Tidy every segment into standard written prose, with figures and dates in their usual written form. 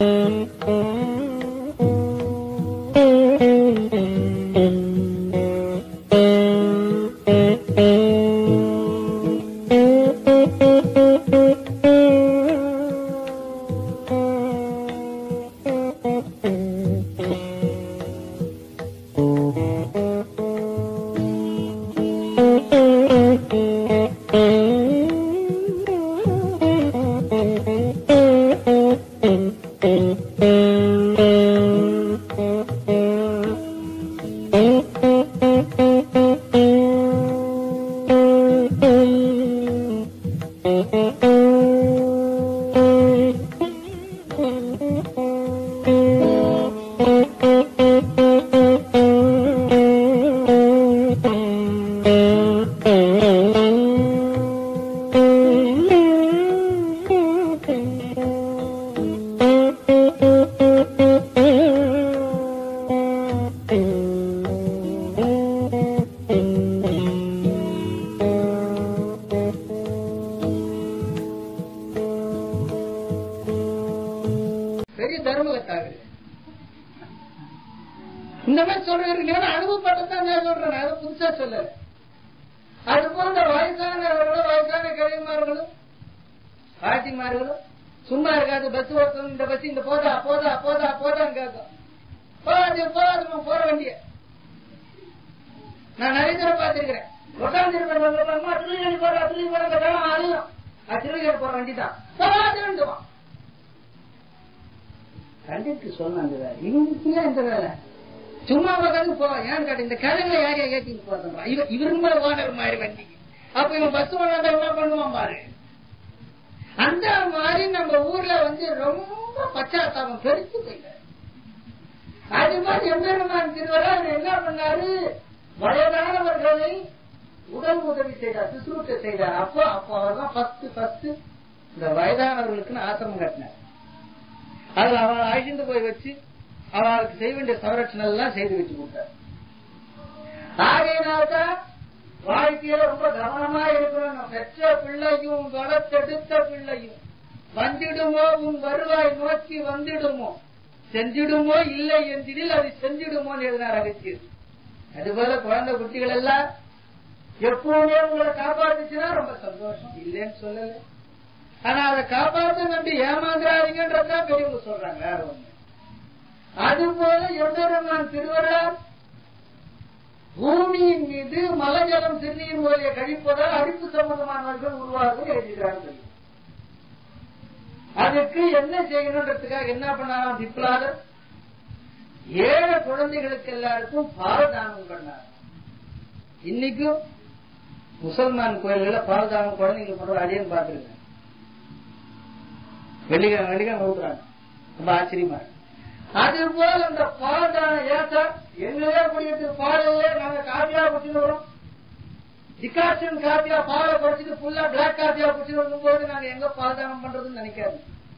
இந்த மாதிரி சொல்றீங்க அனுபவப்பட்டதான் நான் சொல்றேன், அதை புதுசா சொல்லல. அது போன்ற வயசானவர்களும் வயசான கவிமார்களும் பாட்டிமார்களும் சும்மா இருக்காது. பஸ் ஓட்டம், இந்த பஸ் இந்த போதா போதா போதா போதான்னு கேட்கும். போகாது போகாதுமா போற வண்டிய நான் நிறைய தடவை பார்த்திருக்கிறேன். திருநெல்வேலி போற அழியும், திருநெல்வேலி போற வண்டி தான் போகாதுவான். கண்டித்து சொன்னாங்க இவனுக்கு இந்த வேலை சும்மா உட்காந்து போவான். ஏன்னு கேட்ட இந்த கிழங்குல யாரையா கேட்டின்னு போறான். இவருமே ஓனர் மாதிரி வண்டிக்கு. அப்ப இவன் பஸ் ஓனர் என்ன பண்ணுவான் பாரு. அந்த மாதிரி நம்ம ஊர்ல ரொம்ப பச்சாத்தாபம் பெருத்து போயில. அது மாதிரி எம்பெருமான் திருவரை அவர் என்ன பண்ணாரு, வயதானவர்களை உடல் உதவி செய்தார், சுசுரூட்டை செய்தார். அப்போ அவர் தான் ஃபர்ஸ்ட் இந்த வயதானவர்களுக்குன்னு ஆசிரமம் கட்டினார். அதுல அவளை அழிந்து போய் வச்சு அவளுக்கு செய்ய வேண்டிய சவரட்சணை எல்லாம் செய்து வச்சு கொடுத்தார். ஆகையினால்தான் வாழ்க்கையில ரொம்ப கவனமா இருக்கணும். பெற்ற பிள்ளையும் வளர்த்தெடுத்த பிள்ளையும் வந்திடுமோ உன் வருவாய் நோக்கி வந்திடுமோ, செஞ்சிடுமோ இல்லை என்றில் அது செஞ்சிடுமோன்னு எழுதினார் அகத்தியர். அதுபோல குழந்தை குட்டிகள் எல்லாம் எப்பவுமே உங்களை காப்பாத்துச்சுன்னா ரொம்ப சந்தோஷம், இல்லைன்னு சொல்லல. ஆனா அதை காப்பாற்ற நம்பி ஏமாந்துறாதீங்கன்றதான் பெரியவங்க சொல்றாங்க, வேற ஒண்ணு. அதுபோல எம்பெருமான் திருவரார் பூமியின் மீது மலஜலம் சிறுநீர் மூலையை கழிப்பதால் அரிப்பு சம்பந்தமானவர்கள் உருவாக எழுதுகிறார்கள். அதுக்கு என்ன செய்யணுன்றதுக்காக என்ன பண்ணாராம் திப்லாதர், 7 குழந்தைகளுக்கு எல்லாருக்கும் பால்தானம் பண்ணார். இன்னைக்கும் முசல்மான் கோயில்கள பால்தானம் குழந்தைங்களுக்கு பண்ற அடியன்னு பார்த்திருக்கேன். வெள்ளிக்கிழமை ஊட்டுறாங்க, ரொம்ப ஆச்சரியமா. அது போல அந்த பால்தானம் ஏசா எங்களே குடிக்கிறதுக்கு பால் இல்ல, நாங்க காப்பியா குடிச்சுட்டு வரோம். டிகாஷன் காப்பியா பாலை குடிச்சிட்டு ஃபுல்லா பிளாக் காப்பியா குடிச்சுட்டு வரும் போது நாங்க எங்க பால்தானம் பண்றதுன்னு நினைக்காது.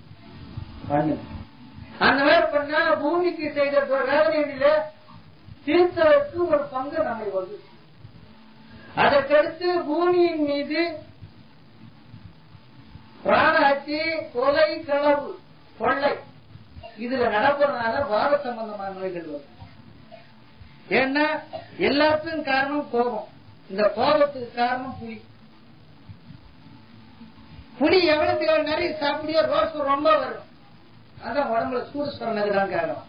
அந்த மாதிரி பண்ணா பூமிக்கு செய்த வேதனையில தீர்த்தலுக்கு ஒரு பங்கு நம்மை வந்து. அதற்கடுத்து பூமியின் மீது பிராணஹத்தி, கொலை, களவு, கொள்ளை இதுல நடப்பதனால வாத சம்பந்தமான நோய்கள் வரும். ஏன்னா எல்லாத்துக்கும் காரணம் கோபம். இந்த கோபத்துக்கு காரணம் புலி. புலி எவ்வளவு நிறைய சாப்பிடியோ ரோஸ் ரொம்ப வரும். அதான் உடம்புல சூடு சொன்னதுதான் காரணம்.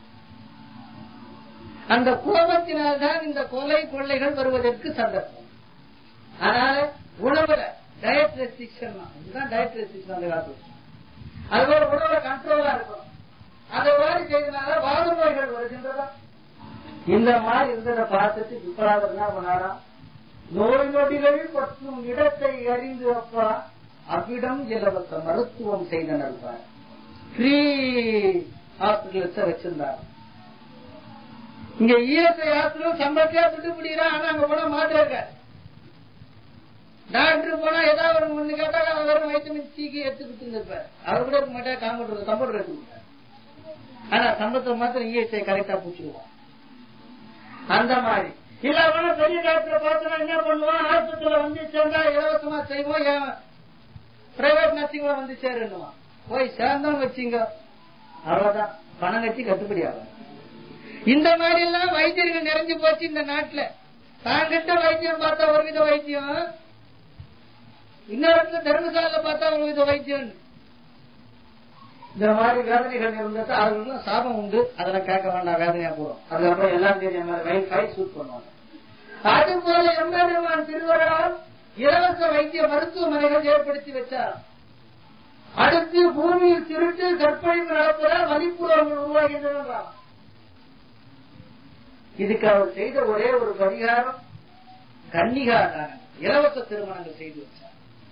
அந்த கோபத்தினால்தான் இந்த கொலை கொள்ளைகள் வருவதற்கு சந்தர்ப்பம். அதனால உணவுல டயட் ரெஸ்ட்ரிக்ஷன், இதுதான் டயட் ரெஸ்ட்ரிக்ஷன். அந்த காலத்துல அதுபோல உணவுல கண்ட்ரோலா இருக்கணும். அதை மாதிரி செய்தனால வாத நோய்கள் வருகின்றதா. இந்த மாதிரி இருந்ததை பார்த்துட்டு விபராதர் என்ன பண்ணாராம், நோய் நொடிகள் பற்றும் இடத்தை அறிந்து அப்பா அவ்விடம் இலவச மருத்துவம் செய்தனர். ஃப்ரீ ஹாஸ்பிட்டல்ஸ் வச்சிருந்தார். இங்க இஎஸ்ஐ ஹாஸ்பிட்டல் சம்பளத்தையா விட்டு முடியறான். ஆனா அங்க போனா மாத்திரை இருக்காரு. டாக்டர் போனா ஏதாவது ஒண்ணு கேட்டா வெறும் வைட்டமின் சிக்கு எடுத்துக்கிட்டு இருந்திருப்பாரு. அவர் கூட இருக்க மாட்டா, கம்ப்யூட்டர் எடுத்துக்கிட்டார். ஆனா சம்பளத்தை மாத்திரம் இஎஸ்ஐ கரெக்டா பூச்சிடுவான். அந்த மாதிரி இல்ல பெரிய டாக்டரை பார்த்தோம்னா என்ன பண்ணுவான், ஆஸ்பத்திரியில வந்து சேர்ந்தா இலவசமா செய்வோம், பிரைவேட் நர்சிங்ல வந்து சேருவான். போய் சேர்ந்தோம் வச்சுங்க, அவ்வளவுதான், பணம் கட்டி கட்டுப்படி ஆகும். இந்த மாதிரி எல்லாம் வைத்தியர்கள் நிறைஞ்சு போச்சு இந்த நாட்டுல. தாங்கிட்ட வைத்தியம் பார்த்தா ஒரு வித வைத்தியம், இன்னொரு தர்மசாலையில பார்த்தா ஒரு வித வைத்தியம். இந்த மாதிரி வேதனைகள் இருந்தது அவர்களுக்கு சாபம் உண்டு. அதெல்லாம் கேட்க வேண்டாம், வேதனையா போடும். அதுக்கப்புறம் எல்லாம் தெரியும் சூட் பண்ணுவாங்க. அது போல எம்பெருமான் திருவருளால் இலவச வைத்திய மருத்துவமனைகள் ஏற்படுத்தி வச்சார். அடுத்து பூமியில் திருட்டு கற்பழிப்பு நடப்பதால் மதிப்புறவர்கள் உருவாகின்றன. இதுக்கு அவர் செய்த ஒரே ஒரு பரிகாரம் கன்னிகா தானம், இலவச திருமணங்கள் செய்து வச்சார்.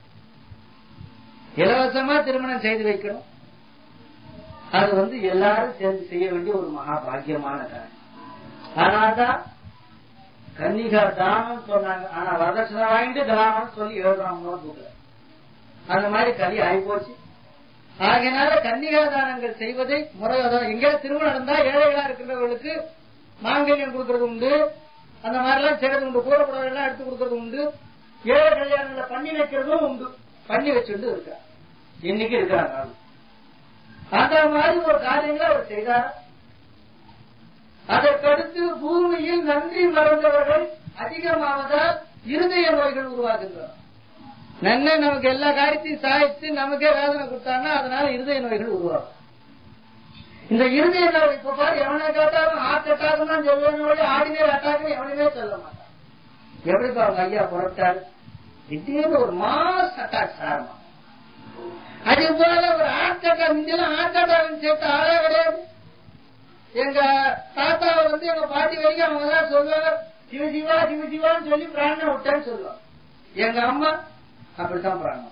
இலவசமா திருமணம் செய்து வைக்கணும். அது எல்லாரும் சேர்ந்து செய்ய வேண்டிய ஒரு மகா பாக்கியமான காரியம். ஆனால்தான் கன்னிகா தானம் சொன்னாங்க. ஆனா வரதட்சணை வாங்கிட்டு தானம் சொல்லி 7 அந்த மாதிரி கலி ஆகிப்போச்சு. ஆகையினால கன்னிகா தானங்கள் செய்வதை முறை, எங்கேயாவது திருமணம் நடந்தா ஏழைகளா இருக்கிறவர்களுக்கு மாங்கல்யம் கொடுக்கறது உண்டு, அந்த மாதிரி எல்லாம் செய்யறது உண்டு. கூடப்படம் எல்லாம் எடுத்து கொடுக்கறது உண்டு. ஏழை கல்யாணங்களை பண்ணி வைக்கிறதும் உண்டு. பண்ணி வச்சுட்டு இருக்கிறார், இன்னைக்கு இருக்கிறாங்க. அந்த மாதிரி ஒரு காரியங்களை அவர் செய்தார். அதற்கடுத்து பூமியில் நன்றி மறந்தவர்கள் அதிகமாவதால் இருதய நோய்கள் உருவாகுகின்றன. நன்மை நமக்கு எல்லா காரியத்தையும் சாய்த்து நமக்கே வேதனை கொடுத்தாங்கன்னா அதனால இருதய நோய்கள் உருவாகும். இந்த இருதய நோய் இப்ப பாரு, எவனை கேட்டாலும் ஹார்ட் அட்டாக் தான் சொல்லுவாங்க, ஆர்டினரி அட்டாக் எவனுமே சொல்ல மாட்டான். எப்படிப்பா அவங்க ஐயா புறப்பட்டாரு, திடீர்னு ஒரு மாஸ் அட்டாக் ஆரம்பம். அதே போல ஒரு ஹார்ட் அட்டாக், முன்னெல்லாம் ஹார்ட் அட்டாக் சேர்த்து ஆளே கிடையாது. எங்க தாத்தாவை எங்க பாட்டி வரைக்கும் அவங்க தான் சொல்லுவாங்க, சிவசிவா சிவசிவான்னு சொல்லி பிராணம் விட்டான்னு சொல்லுவாங்க. எங்க அம்மா அப்படித்தான் பிராணம்.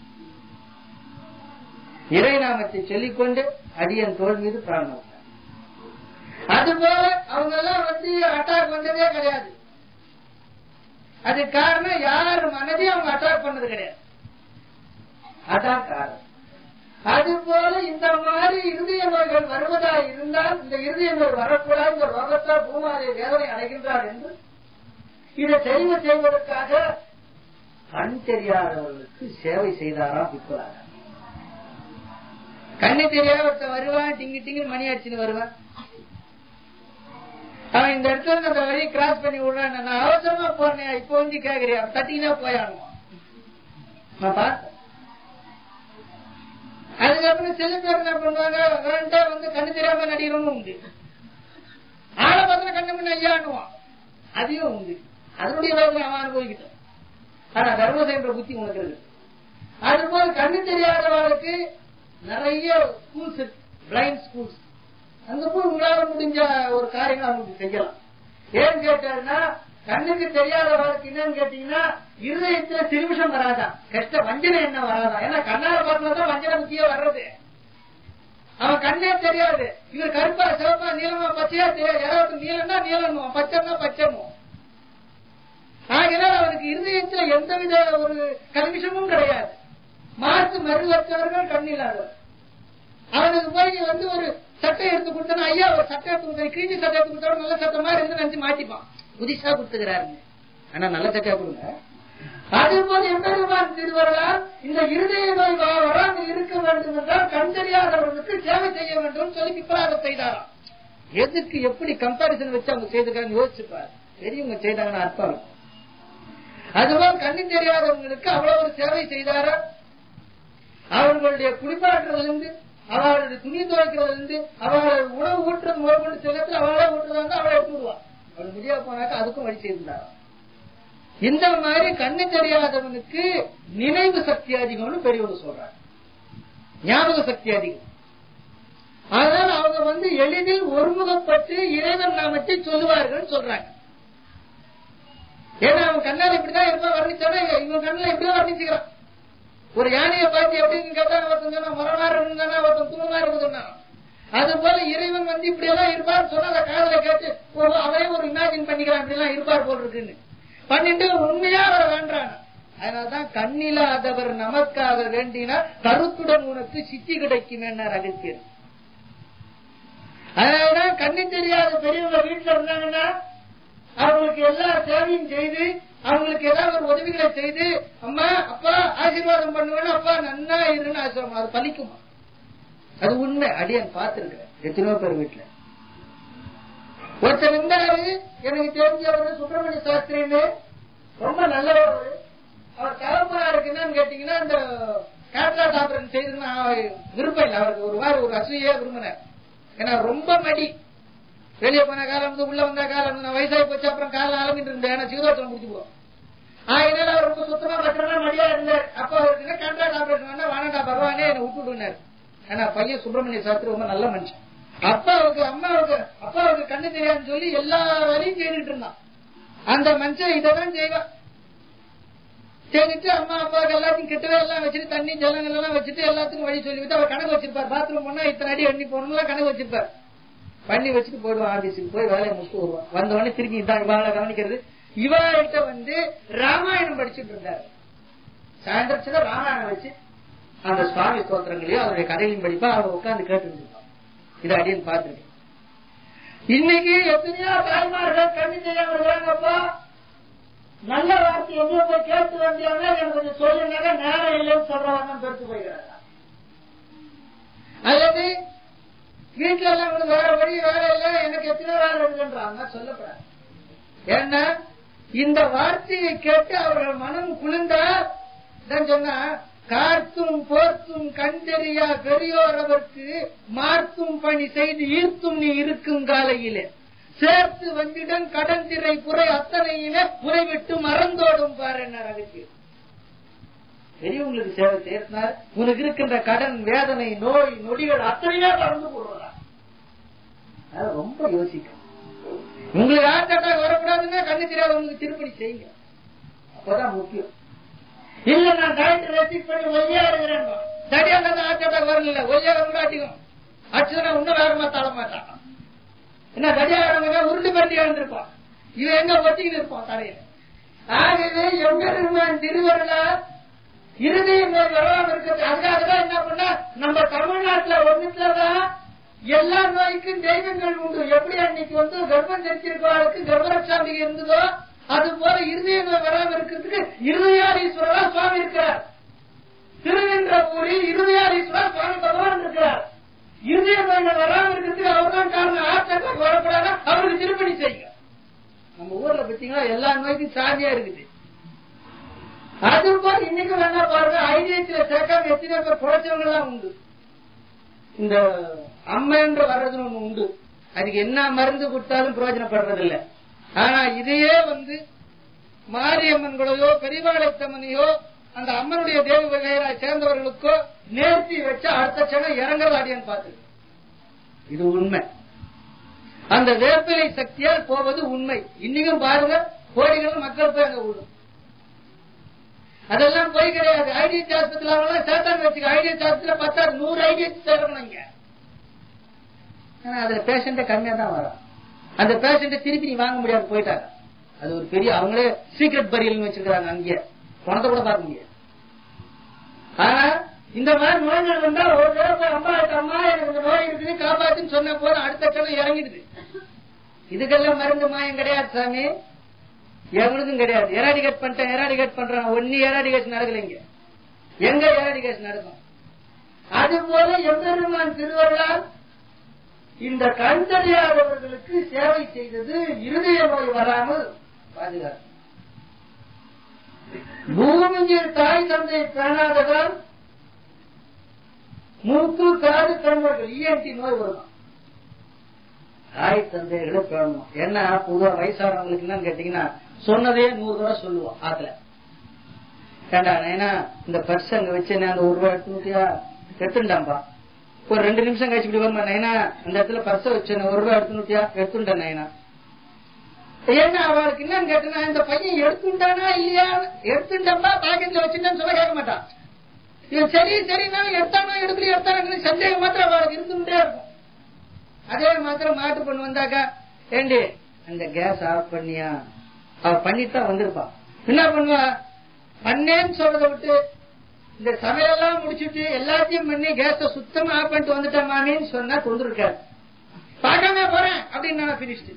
இறை நாமத்தை சொல்லிக்கொண்டு அடியன் தோல் மீது பிராணம் விட்டாங்க. அதுபோல அவங்க எல்லாம் அட்டாக் வந்ததே கிடையாது. அது காரணம் யார் மனதையும் அவங்க அட்டாக் பண்ணது கிடையாது. அதான் காரணம். அதுபோல இந்த மாதிரி இருதய நோய்கள் வருவதா இருந்தால் இந்த இருதய நோய் வரக்கூடாது, இந்த ரோகத்தால் பூமாதை வேதனை அடைகின்றார் என்று இதை தெளிவு செய்வதற்காக கண் தெரியாதவர்களுக்கு சேவை செய்தாராம். இப்ப கண்ணு தெரியாத ஒருத்தன் வருவான், டிங்கி டிங்கி மணி அடிச்சுன்னு வருவான். அவன் இந்த இடத்துல அந்த வழியை கிராஸ் பண்ணி விடுறான். நான் அவசரமா போறேன், இப்ப கேக்குறியா, தட்டினா போயானுவான். நான் பார்த்தேன். அதுக்கப்புறம் சில பேர் என்ன பண்ணுவாங்க, கண்ணு தெரியாம நடிகரும் உண்டு. ஆளை பார்த்து கண்ணு முன்ன ஐயானுவான், அதையும் உண்டு. அதனுடைய வேதனை அவன் அனுபவிக்கிட்டான். ஆனா தர்மம் என்ற புத்தி உனக்கு இருக்கு. அதுபோல கண்ணு தெரியாதவர்களுக்கு நிறைய ஸ்கூல்ஸ், பிளைண்ட் ஸ்கூல்ஸ், அங்க போய் உங்களால முடிஞ்ச ஒரு காரியங்கள் அவங்களுக்கு செய்யலாம். ஏன்னு கேட்டாருன்னா, கண்ணுக்கு தெரியாதவர்களுக்கு என்னன்னு கேட்டீங்கன்னா இருதயத்துல திருமிஷம் வராதான், கஷ்ட வஞ்சனை என்ன வராதான். ஏன்னா கண்ணால பார்க்கதான் வஞ்சனை புத்தியே வர்றது. அவன் கண்ணே தெரியாது. இவர் கருப்பா சிவப்பா நீளமா பச்சையா தெரியாது. யாராவது நீளம்னா நீளமும், பச்சைன்னா பச்சமும். ஆகினால் அவனுக்கு இருதயத்துல எந்தவித ஒரு கல்மிஷமும் கிடையாது. மாற்று மருவற்றவர்கள் கண்ணில்லாதவர். அவனுக்கு போய் ஒரு சட்டை எடுத்து கொடுத்தா, ஐயா ஒரு சட்டை எடுத்து கொடுத்த, கிழிஞ்சி சட்டை எடுத்து கொடுத்தா நல்ல சட்டமா இருந்து நினைச்சு மாட்டிப்பான். புதுசா கொடுத்துக்கிறாருங்க, ஆனா நல்ல சட்டையா கொடுங்க. அதே போல எம்பெருமான் திருவருளால் இந்த இருதய நோய் வராமல் இருக்க வேண்டும் என்றால் கண் தெரியாதவர்களுக்கு சேவை செய்ய வேண்டும் சொல்லி பிப்பராக செய்தாராம். எதுக்கு எப்படி கம்பாரிசன் வச்சு அவங்க செய்திருக்காங்க யோசிச்சுப்பார். பெரியவங்க செய்தாங்கன்னு அர்த்தம். அதுபோல் கண்ணு தெரியாதவங்களுக்கு அவ்வளவு ஒரு சேவை செய்தாரா. அவர்களுடைய குளிப்பாட்டுறதுல அவளுடைய துணி துவைக்கிறதுல அவளை உணவு ஊட்டுறது முதல் செல்லத்தில் அவளே ஊட்டுறதா அவளை எடுத்துடுவான். அவள் முடியாது போனாக்க அதுக்கும் வழி செய்திருந்தாராம். இந்த மாதிரி கண்ணு தெரியாதவனுக்கு நினைவு சக்தி அதிகம்னு பெரியவங்க சொல்றாங்க, ஞாபக சக்தி அதிகம். அதனால அவங்க எளிதில் ஒருமுகப்பட்டு இறைவன் நாமத்தை சொல்லுவார்கள் சொல்றாங்க. ஏன்னா அவன் கண்ணால் இப்படிதான் இருப்பா வர்ணிச்சானா இவன் கண்ணில் எப்படியோ வர்ணிச்சுக்கிறான். ஒரு யானையை பார்த்து எப்படின்னு கேட்டா ஒருத்தன் சொன்னா மரமாறு இருந்தானா, ஒருத்தன் தூணமா இருக்குதுன்னா. அது போல இறைவன் இப்படி எல்லாம் இருப்பார் சொன்னா அந்த காதலை கேட்டு அவரே ஒரு இமேஜின் பண்ணிக்கிறான், இப்படி எல்லாம் இருப்பார் போல் இருக்குன்னு பண்ணிட்டு உண்மையா அவரை வேண்டான். அதனால்தான் கண்ணில்லாதவர் நமக்காக வேண்டினா கருத்துடன் உனக்கு சித்தி கிடைக்கும் என்ன அகத்தியர். அதனாலதான் கண்ணு தெரியாத பெரியவங்க வீட்டுல இருந்தாங்கன்னா அவங்களுக்கு எல்லா சேவையும் செய்து அவங்களுக்கு ஏதாவது ஒரு உதவிகளை செய்து, அம்மா அப்பா ஆசீர்வாதம் பண்ணுவேன்னு, அப்பா நன்னா இருன்னு ஆசீர்வாதம் அது பலிக்குமா. அது உண்மை. அடியான் பார்த்திருக்கிறேன் எத்தனையோ பேர் வீட்டுல. ஒருத்தர் இருந்தாரு எனக்கு தெரிஞ்சவர் சுப்பிரமணிய சாஸ்திரின்னு, ரொம்ப நல்லவர். அவர் தகப்பனாருக்கு என்னன்னு கேட்டீங்கன்னா இந்த கேட்ராக்ட் ஆபரேஷன் செய்துன்னா விருப்பம் இல்லை அவருக்கு. ஒரு வாரம் ஒரு அசூயா விரும்பினார். ஏன்னா ரொம்ப மடி, வெளியே போன காலம் வந்து உள்ள வந்த காலம் நான் வயசாகி போச்சு. அப்புறம் காலம் அலங்கிட்டு இருந்தேன். ஏன்னா சிவதோஷம் முடிச்சு போவோம். அதனால அவர் ரொம்ப சுத்தமா பத்திரமா மடியா இருந்தார். அப்ப அவருக்கு கேட்ராக்ட் ஆபரேஷன் வந்தா வானடா பகவானே என்னை விட்டுடுனாரு. ஏன்னா பையன் சுப்பிரமணிய சாஸ்திரி ரொம்ப நல்ல மனுஷன். அப்பாவுக்கு கண்ணு தெரியாதுன்னு சொல்லி எல்லா வேலையும் செய்துட்டு இருந்தான். அந்த மனுஷன் இதான் செய்வான். செய்துட்டு அம்மா அப்பாவுக்கு எல்லாத்தையும் கிட்டவே எல்லாம் வச்சுட்டு தண்ணி ஜலங்கள் எல்லாம் வச்சுட்டு எல்லாத்துக்கும் வழி சொல்லிவிட்டு அவர் கணக்கு வச்சிருப்பார். பாத்ரூம் போனா இத்தனை அடி எண்ணி போகணும் கணக்கு வச்சிருப்பார். பண்ணி வச்சுட்டு போயிடுவான். ஆபீஸுக்கு போய் வேலையை முடிச்சுட்டு வருவான். வந்தவொடனே திருப்பி இதான் இவாளை கவனிக்கிறது. இவாள்கிட்ட வந்து ராமாயணம் படிச்சுட்டு இருந்தார். சாயந்தரத்துல ராமாயணம் வச்சு அந்த சுவாமி ஸ்தோத்திரங்களையும் அவருடைய கதைகளையும் படிப்பா. அவர் உட்கார்ந்து கேட்டு இருப்பான். இதை அடியன் பார்த்துருக்கேன். இன்னைக்கு எத்தனையோ தாய்மார்கள் கண்ணு தெரியாம இருக்காங்கப்பா. நல்ல வார்த்தை எங்கேயோ போய் கேட்டு வந்தாங்க, எனக்கு கொஞ்சம் சொல்லுங்க, நேரம் இல்லைன்னு சொல்றவங்க பெருத்து போய்கிறாங்க. அல்லது வீட்டுல எல்லாம் வேற வழி வேற இல்லை, எனக்கு எத்தனை வேலை இருக்குன்றாங்க. சொல்லப்படாது. ஏன்னா இந்த வார்த்தையை கேட்டு அவர்கள் மனம் குளிர்ந்தா சொன்னா கார்த்தும் போர்த்தும் கண்டறியா பெரியோர் அவருக்கு மார்த்தும் பணி செய்து ஈர்த்தும் நீ இருக்கும் காலையிலே சேர்த்து வந்திடம் கடன் திரை புரை அத்தனையின புரைவிட்டு மறந்தோடும் பாரு என்ன அதுக்கு பெரியவங்களுக்கு சேவை செய்யறதுனா உனக்கு இருக்கின்ற கடன் வேதனை நோய் நொடிகள் அத்தனையே மறந்து போடுறா. ரொம்ப யோசிக்கும். உங்களுக்கு ஹார்ட் அட்டாக் வரக்கூடாதுன்னா கண்ணு தெரியாத உங்களுக்கு திருப்பணி செய்யுங்க. அப்பதான் முக்கியம். இல்ல நான் டாக்டர் ரெசிப்ட் பண்ணி ஒல்லியா இருக்கிறேன். சரியா தான் ஹார்ட் அட்டாக் வரல. ஒல்லியா கூட அதிகம் அச்சுனா இன்னும் வேகமா தள மாட்டான். என்ன கடியாரங்க உருண்டு பண்டி இருந்திருப்பான். இவன் எங்க ஒட்டிக்கிட்டு இருப்பான் தலையில. ஆகவே எம்பெருமான் திருவருளா இருதய நோய் வராம இருக்கிறது. அதுக்காகதான் என்ன பண்ண நம்ம தமிழ்நாட்டுல ஒன்றுலதான் எல்லா நோய்க்கும் தெய்வங்கள் உண்டு. எப்படி அன்னைக்கு வந்து கர்ப்பம் தெரிச்சிருக்கவர்களுக்கு கர்ப்பரட்சாம்பிகை இருந்ததோ அது போல இருதய நோய் வராம இருக்கிறதுக்கு இருதயாரீஸ்வரா சுவாமி இருக்கிறார். திருவென்றபூரில் இருதயாரீஸ்வரா சுவாமி பகவான் இருக்கிறார். இருதய நோய் வராம இருக்கிறதுக்கு அவர் தான் காரணம். ஹார்ட் அட்டாக் வரக்கூடாது, அவருக்கு திருப்பணி செய்யுங்க. நம்ம ஊர்ல பாத்தீங்கன்னா எல்லா நோய்க்கும் சாதியா இருக்குது. அது போல இன்னைக்கு வேணா பாருங்க, ஐடியத்துல சேர்க்காம எத்தனை பேர் குறைச்சவங்க எல்லாம் உண்டு. இந்த அம்மைன்ற வர்றதுன்னு ஒண்ணு உண்டு. அதுக்கு என்ன மருந்து கொடுத்தாலும் பிரயோஜனப்படுறது இல்லை. ஆனா இதையே வந்து மாரியம்மன்களையோ பெரியவாளைத்தம்மனையோ அந்த அம்மனுடைய தேவ வகையை சேர்ந்தவர்களுக்கோ நேர்த்தி வச்சா அடுத்த சனம் இறங்குறது அடியான் பார்த்து. இது உண்மை. அந்த வேப்பிலை சக்தியால் போவது உண்மை. இன்னைக்கும் பாருங்க கோடிகள் மக்கள் போய் அங்க விடும். அதெல்லாம் போய் கிடையாது. ஐடிஎச் ஆஸ்பத்திரி சேர்த்தாங்க வச்சுக்க. ஐடிஎச் ஆஸ்பத்திரி 10 100 ஐடிஎச் சேர்க்கணும் இங்க. ஆனா அதுல பேஷண்ட கம்மியா தான் வரும். அந்த பேஷண்ட திருப்பி நீ வாங்க முடியாது போயிட்டாங்க. அது ஒரு பெரிய அவங்களே சீக்ரெட் பரியல் வச்சிருக்காங்க. அங்கே பணத்தை கூட பார்க்க முடியாது. ஆனா இந்த மாதிரி நோய்கள் வந்தா ஒரு தடவை அம்மா அம்மா எனக்கு இந்த நோய் இருக்குது காப்பாத்துன்னு சொன்ன போது அடுத்த கணம் இறங்கிடுது. இதுக்கெல்லாம் மருந்து மாயம் கிடையாது சாமி, எவனுக்கும் கிடையாது. எராடிகேட் பண்ணிட்டேன் எராடிகேட் பண்றான். ஒன்னு எராடிகேஷன் நடக்கலைங்க. எங்க எராடிகேஷன் நடக்கும்? அது போல எம்பெருமான் திருவருளால் இந்த கண் தெரியாதவர்களுக்கு சேவை செய்தது இருதய நோய் வராமல் பாதுகாப்பு. பூமியில் தாய் தந்தை பேணாததால் மூக்கு காது கண்வர்கள் இஎன்டி நோய் வரும். தாய் தந்தைகளை பேணணும். என்ன பொதுவா வயசானவங்களுக்கு என்னன்னு கேட்டீங்கன்னா சொன்னதே 100 தடவை சொல்லுவோம். ஆத்துல ஏண்டா ஏன்னா இந்த பர்ஸ் அங்க வச்சு அந்த 1 ரூபாய் எடுத்துட்டியா எடுத்துட்டான்பா. ஒரு 2 நிமிஷம் கழிச்சு இப்படி வருமா நைனா அந்த இடத்துல பர்ஸ வச்சு 1 ரூபாய் எடுத்துட்டியா எடுத்துட்டேன் நைனா. ஏன்னா அவளுக்கு என்னன்னு கேட்டா இந்த பையன் எடுத்துட்டானா இல்லையா, எடுத்துட்டா பாக்கெட்ல வச்சுட்டான்னு சொல்ல கேட்க மாட்டான். இவன் சரி சரினா எடுத்தானோ எடுக்கல எடுத்தானு சந்தேகம் மாத்திரம் அவளுக்கு இருந்துட்டே இருக்கும். அதே மாத்திரம் மாட்டு பொண்ணு வந்தாக்கா ஏண்டி அந்த கேஸ் ஆஃப் பண்ணியா, அவ பண்ணித்தான் வந்திருப்பான். என்ன பண்ணுவா, பண்ணேன்னு சொல்றதை விட்டு இந்த சமையலெல்லாம் முடிச்சுட்டு எல்லாத்தையும் பண்ணி கேஸ சுத்தமா ஆஃப் பண்ணிட்டு வந்துட்டேன் மாமின்னு சொன்னா கொண்டிருக்காரு. பார்க்காம போறேன் அப்படின்னு நான் பிரிச்சுட்டு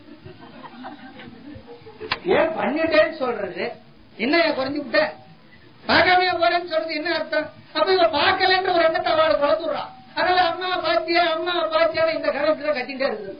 ஏன் பண்ணிட்டேன்னு சொல்றது என்ன குறைஞ்சு விட்டேன், பார்க்காம போறேன்னு சொல்றது என்ன அர்த்தம்? அப்ப இவ பார்க்கலன்ற ஒரு எண்ணத்தை அவளை வளர்த்துடுறான். அதனால அம்மா பாத்தியா இந்த கதை கட்டிட்டே இருக்கு.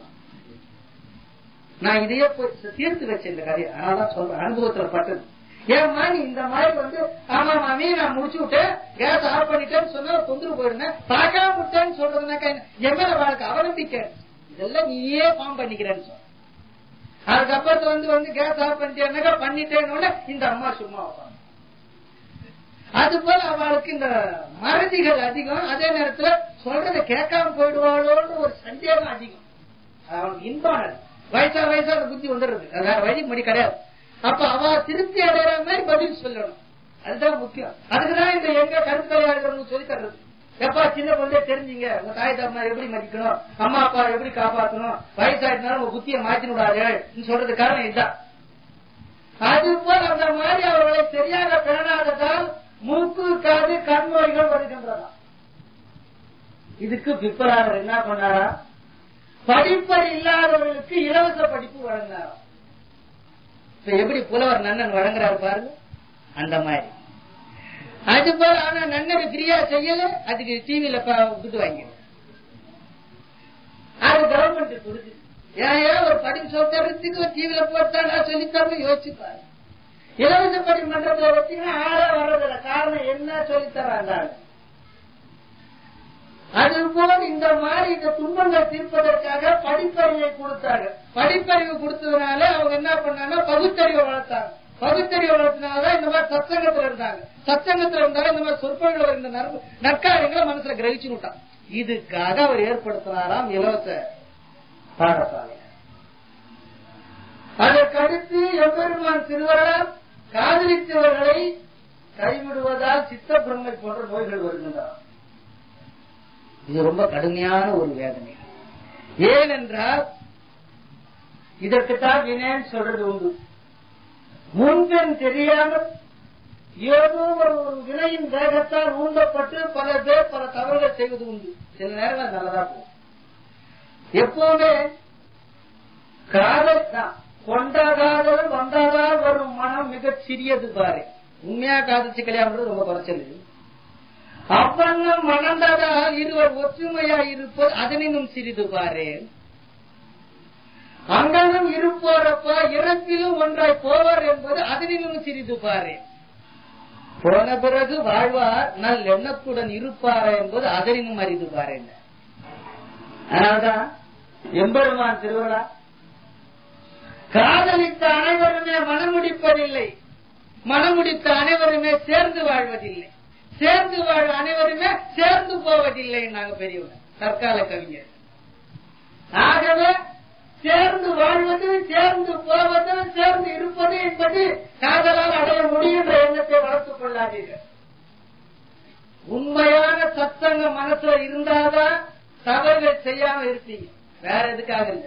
நான் இதையே தீர்த்து வச்சேன் இந்த கதையை. அதனாலதான் சொல்றேன், அனுபவத்துல பட்டது. ஏமா நீ இந்த மாதிரி ஆமா மாமி நான் முடிச்சு விட்டேன், கேஸ் ஆஃப் பண்ணிட்டேன்னு சொன்னா தொந்தரவு போயிருந்தேன், பார்க்காம விட்டேன்னு சொல்றதுனாக்கா என் மேல வாழ்க்கை அவநம்பிக்கை, இதெல்லாம் நீயே ஃபார்ம் பண்ணிக்கிறேன்னு சொல்ற. அதுக்கப்புறத்து கேஸ் ஆஃப் பண்ணிட்டேன்னாக்கா பண்ணிட்டேன்னு இந்த அம்மா சும்மா வைப்பாங்க. அது போல அவளுக்கு இந்த மறதிகள் அதிகம். அதே நேரத்துல சொல்றதை கேட்காம போயிடுவாளோன்னு ஒரு சந்தேகம் அதிகம். அவனுக்கு இன்பான வயசா புத்தி வந்துடுறது, வேற வழி மொழி கிடையாது. அப்ப அவ திருப்தி அடைகிற மாதிரி பதில் சொல்லணும், அதுதான் முக்கியம். அதுக்குதான் இந்த எங்க கருத்தரையாளர்கள் சொல்லி தர்றது. எப்பா சின்ன பொழுதே தெரிஞ்சுங்க, உங்க தாய் தம்மா எப்படி மதிக்கணும், அம்மா அப்பா எப்படி காப்பாற்றணும், வயசாயிட்டாலும் உங்க புத்தியை மாற்றி விடாது சொல்றது காரணம் இதுதான். அதுபோல் அந்த மாதிரி அவர்களை சரியாக பேணாததால் மூக்கு காது கண் நோய்கள் வருகின்றன. இதுக்கு பிப்பராளர் என்ன பண்ணாரா, படிப்பறி இல்லாதவர்களுக்கு இலவச படிப்பு வழங்கினார். எப்படி புலவர் நன்னன் வழங்குறாரு பாருங்க, அந்த மாதிரி. அது போல ஆனா நன்னது பிரியா செய்யல, அதுக்கு டிவியில விட்டு வாங்க, அது கவர்மெண்ட் கொடுக்குது. ஏன் ஒரு படிப்பு சொல்றதுக்கு டிவியில போட்டா நான் சொல்லித்தரணும் யோசிச்சுப்பாரு. இலவச படி மன்றத்தில் வச்சீங்கன்னா ஆளே வர்றதில்ல. காரணம் என்ன சொல்லித்தராங்க. அதுபோல இந்த மாதிரி இந்த துன்பங்கள் தீர்ப்பதற்காக படிப்பறிவை கொடுத்தாங்க. படிப்பறிவு கொடுத்ததுனால அவங்க என்ன பண்ணாங்க, பகுத்தறிவை வளர்த்தாங்க. பகுத்தறிவை வளர்த்தனாலதான் இந்த மாதிரி சத்சங்கத்துல இருந்தாங்க. சத்சங்கத்துல இருந்தாலும் இந்த மாதிரி சொற்பொழிகள் இந்த நற்காரியங்களை மனசுல கிரகிச்சு விட்டான். இதுக்காக அவர் ஏற்படுத்தினாராம் இலவச பாடசாலை. அதற்கடுத்து எம்பெருமான் திருவள்ளுவர் காதலித்தவர்களை கைவிடுவதால் சித்த பிரம்மை போன்ற நோய்கள் வருகின்றன. இது ரொம்ப கடுமையான ஒரு வேதனை. ஏனென்றால் இதற்குத்தான் வினேன்னு சொல்றது உண்டு. முன்பின் தெரியாமல் ஏதோ ஒரு வினையின் வேகத்தால் ஊண்டப்பட்டு பல பேர் பல தவறுகள் செய்வது உண்டு. சில நேரம் நல்லதா போகும். எப்பவுமே காதல் தான், கொண்டாகாதல் வந்தாதான் வரும் மனம் மிகச் சிறியது பாரு. உண்மையா காதலிச்சு கல்யாணம் ரொம்ப குறைச்சல். அவ்வண்ணம் மணந்ததால் இருவர் ஒற்றுமையா இருப்பது அதனினும் சிறிது பாரு. அங்கனும் இருப்போரப்பா இறப்பிலும் ஒன்றாய் போவார் என்பது அதனினும் சிறிது பாரு. போன பிறகு வாழ்வார் நல் எண்ணத்துடன் இருப்பார் என்பது அதனினும் அறிந்து பாரு. அதனால்தான் எம்பெருமான் திருவிழா காதலித்த அனைவருமே மனமுடிப்பதில்லை, மனமுடித்த அனைவருமே சேர்ந்து வாழ்வதில்லை, சேர்ந்து வாழ் அனைவருமே சேர்ந்து போவதில்லை. நாங்க பெரியவங்க தற்கால கவிஞர். ஆகவே சேர்ந்து வாழ்வது, சேர்ந்து போவது, சேர்ந்து இருப்பது என்பது காதலால் அடைய முடிகின்ற எண்ணத்தை வளர்த்துக் கொள்ளாதீர்கள். உண்மையான சத்சங்க மனசுல இருந்தாதான் தவறுகள் செய்யாம இருப்பீங்க, வேற எதுக்காக இல்லை.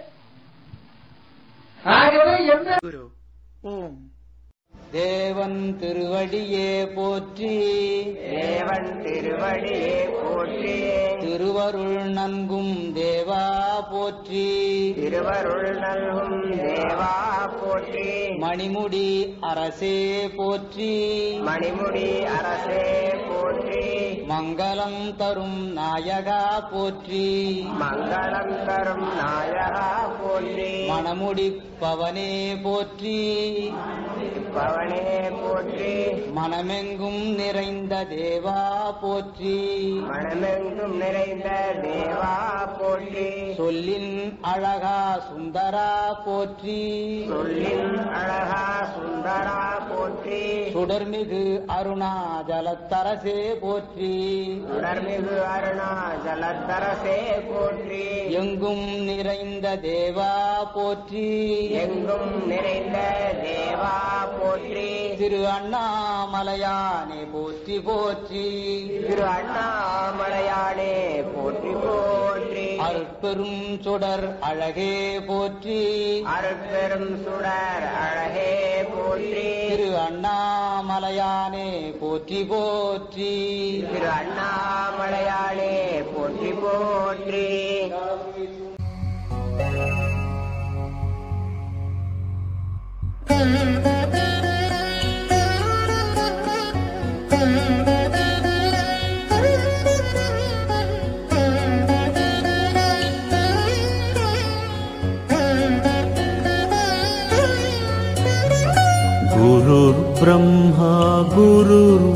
ஆகவே எந்த குரு ஓம் தேவன் திருவடியே போற்றி, தேவன் திருவடியே போற்றி, திருவருள் நன்கும் தேவா போற்றி, திருவருள் நல்கும் தேவா போற்றி, மணிமுடி அரசே போற்றி, மணிமுடி அரசே போற்றி, மங்களம் தரும் நாயகா போற்றி, மங்களம் தரும் நாயகா போற்றி, மணமுடி பவனே போற்றி, பவனே போற்றி, மனமெங்கும் நிறைந்த தேவா போற்றி, மனமெங்கும் நிறைந்த தேவா போற்றி, சொல்லின் அழகா சுந்தரா போற்றி, சொல்லின் அழகா சுந்தரா போற்றி, சுடர்மிகு அருணாஜலத்தரசே போற்றி, சுடர்மிகு அருணாஜலத்தரசே போற்றி, எங்கும் நிறைந்த தேவா போற்றி, எங்கும் நிறைந்த தேவா போற்றி, திரு அண்ணாமலையானே போற்றி போற்றி, திரு அண்ணாமலையானே போற்றி போற்றி, அருட்பெரும் சுடர் அழகே போற்றி, அருட்பெரும் சுடர் அழகே போற்றி, திரு அண்ணாமலையானே போற்றி போற்றி, திரு அண்ணாமலையானே போற்றி போற்றி.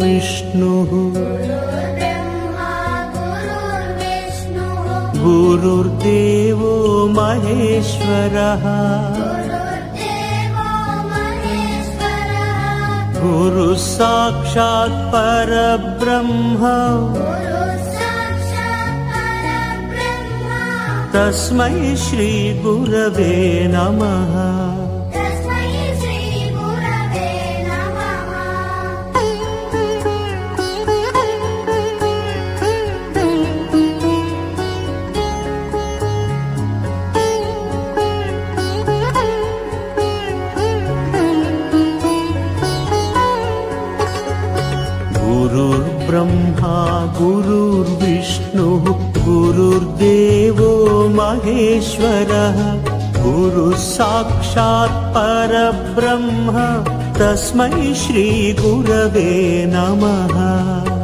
गुरुर्विष्णुः गुरुर्देवो महेश्वरः गुरुः साक्षात् परब्रह्म तस्मै श्री गुरवे नमः। गुरुर्ब्रह्मा गुरुर्विष्णुः गुरुर्देवो महेश्वरः गुरुः साक्षात् परब्रह्म तस्मै श्री गुरवे नमः।